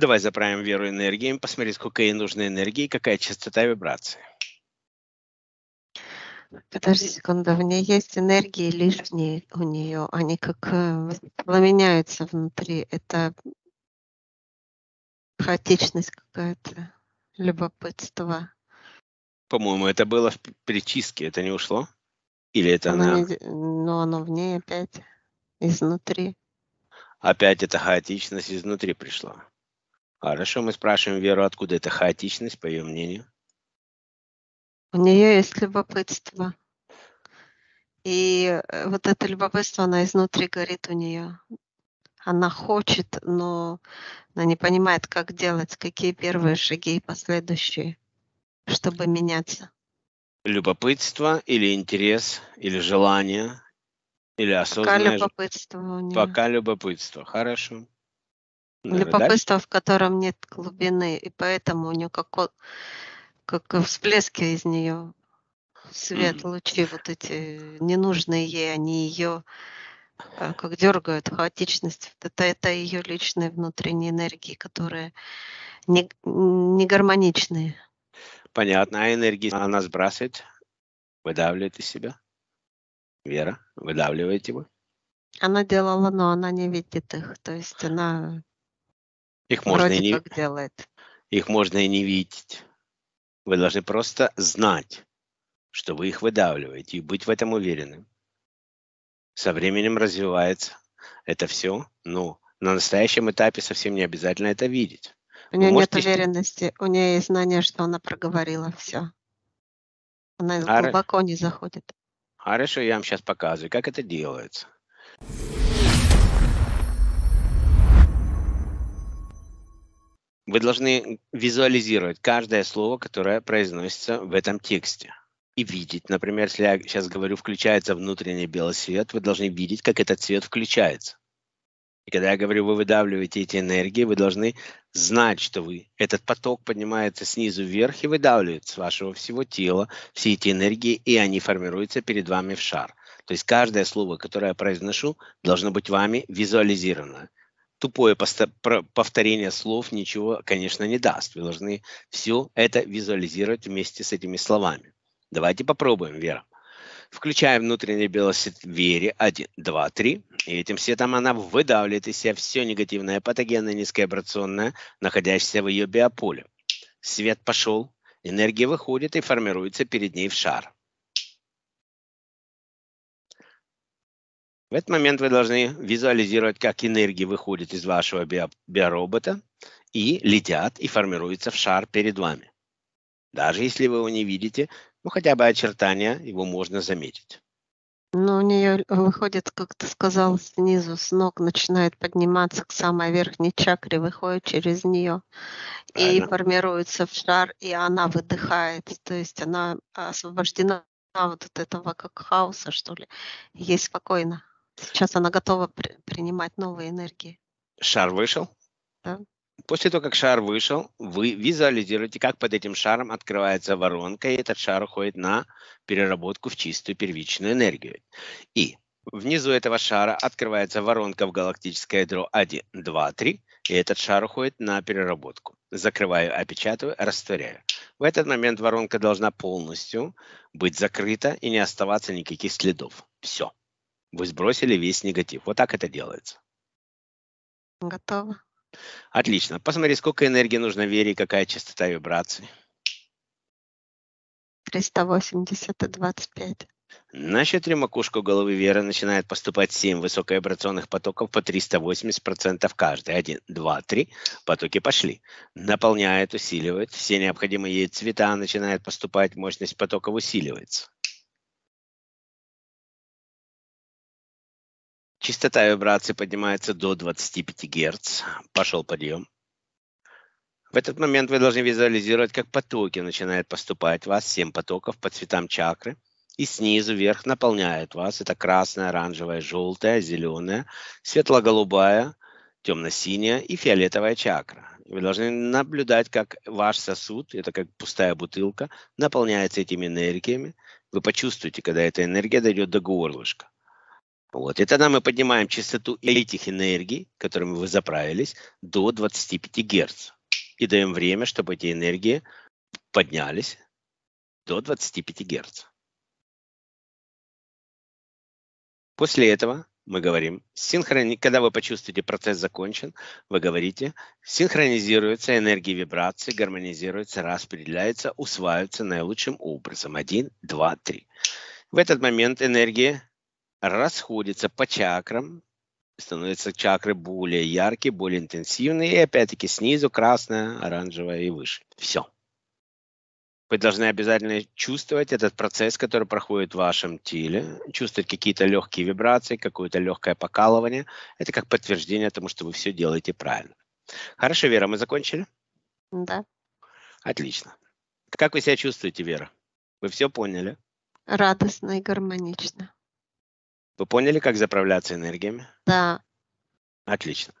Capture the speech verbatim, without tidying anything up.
Давай заправим Веру энергией, посмотри, сколько ей нужно энергии, какая частота вибрации. Подожди секунду, в ней есть энергии лишние у нее, они как э, воспламеняются внутри. Это хаотичность какая-то, любопытство. По-моему, это было в п- причистке, это не ушло? Или это Оно не, она де- но оно в ней опять изнутри. опять эта хаотичность изнутри пришла? Хорошо, мы спрашиваем Веру, откуда эта хаотичность, по ее мнению. У нее есть любопытство. И э, вот это любопытство, оно изнутри горит у нее. Она хочет, но она не понимает, как делать, какие первые шаги и последующие, чтобы меняться. Любопытство или интерес, или желание, или Пока осознанное ж- любопытство у нее. пока любопытство. Хорошо. Давай дальше. Любопытство, в котором нет глубины, и поэтому у нее как, о- как всплески из нее, свет, М, лучи вот эти ненужные ей, они ее как дергают, хаотичность. Вот Это, это ее личные внутренние энергии, которые не, не гармоничные. Понятно. А энергии она сбрасывает, выдавливает из себя. Вера, выдавливаете вы. Она делала, но она не видит их. То есть она Их можно и вроде не, как делает. их можно и не видеть. Вы должны просто знать, что вы их выдавливаете, и быть в этом уверенным. Со временем развивается это все, но на настоящем этапе совсем не обязательно это видеть. У Вы нее нет можете... уверенности, у нее есть знание, что она проговорила все. Она Хоро- глубоко не заходит. Хорошо, я вам сейчас показываю, как это делается. Вы должны визуализировать каждое слово, которое произносится в этом тексте. И видеть, например, если я сейчас говорю, включается внутренний белый свет, вы должны видеть, как этот свет включается. И когда я говорю, вы выдавливаете эти энергии, вы должны знать, что вы этот поток поднимается снизу вверх и выдавливает с вашего всего тела все эти энергии, и они формируются перед вами в шар. То есть каждое слово, которое я произношу, должно быть вами визуализировано. Тупое поста- про- повторение слов ничего, конечно, не даст. Вы должны все это визуализировать вместе с этими словами. Давайте попробуем, Вера. Включая внутренний белый свет Вере. Один, два, три. И этим светом она выдавливает из себя все негативное, патогенное, низковибрационное, находящееся в ее биополе. Свет пошел, энергия выходит и формируется перед ней в шар. В этот момент вы должны визуализировать, как энергии выходят из вашего био- биоробота и летят и формируются в шар перед вами. Даже если вы его не видите, ну хотя бы очертания его можно заметить. Но у нее выходит, как ты сказал, снизу, с ног начинает подниматься к самой верхней чакре, выходит через нее и Правильно? формируется в шар, и она выдыхает. То есть она освобождена вот от этого как хаоса, что ли. И ей спокойно. Сейчас она готова при- принимать новые энергии. Шар вышел. Да? После того, как шар вышел, вы визуализируете, как под этим шаром открывается воронка, и этот шар уходит на переработку в чистую первичную энергию. И внизу этого шара открывается воронка в галактическое ядро один, два, три, и этот шар уходит на переработку. Закрываю, опечатываю, растворяю. В этот момент воронка должна полностью быть закрыта и не оставаться никаких следов. Все. Вы сбросили весь негатив. Вот так это делается. Готова. Отлично. Посмотри, сколько энергии нужно Вере и какая частота вибраций. триста восемьдесят и двадцать пять. На счет три макушку головы Веры начинает поступать семь высоковибрационных потоков по триста восемьдесят процентов каждый. Один, два, три. Потоки пошли. Наполняет, усиливает. Все необходимые ей цвета начинают поступать. Мощность потоков усиливается. Частота вибрации поднимается до двадцати пяти Гц. Пошел подъем. В этот момент вы должны визуализировать, как потоки начинают поступать в вас, семь потоков по цветам чакры, и снизу вверх наполняют вас. Это красная, оранжевая, желтая, зеленая, светло-голубая, темно-синяя и фиолетовая чакра. И вы должны наблюдать, как ваш сосуд, это как пустая бутылка, наполняется этими энергиями. Вы почувствуете, когда эта энергия дойдет до горлышка. Вот. И тогда мы поднимаем частоту этих энергий, которыми вы заправились, до двадцати пяти герц. И даем время, чтобы эти энергии поднялись до двадцати пяти герц. После этого мы говорим, синхрони... когда вы почувствуете, процесс закончен, вы говорите, синхронизируются энергии вибрации, гармонизируются, распределяются, усваиваются наилучшим образом. Один, два, три. В этот момент энергии расходятся по чакрам, становятся чакры более яркие, более интенсивные, и опять-таки снизу красная, оранжевая и выше. Все. Вы должны обязательно чувствовать этот процесс, который проходит в вашем теле, чувствовать какие-то легкие вибрации, какое-то легкое покалывание. Это как подтверждение тому, что вы все делаете правильно. Хорошо, Вера, мы закончили? Да. Отлично. Как вы себя чувствуете, Вера? Вы все поняли? Радостно и гармонично. Вы поняли, как заправляться энергиями? Да. Отлично.